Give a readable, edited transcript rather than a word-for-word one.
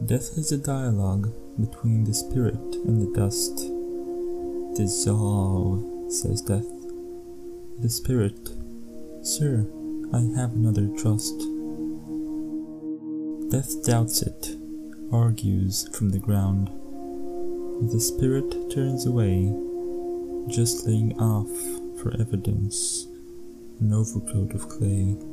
Death is a dialogue between the spirit and the dust. Dissolve, says Death. The spirit, Sir, I have another trust. Death doubts it, argues from the ground. The spirit turns away, just laying off for evidence an overcoat of clay.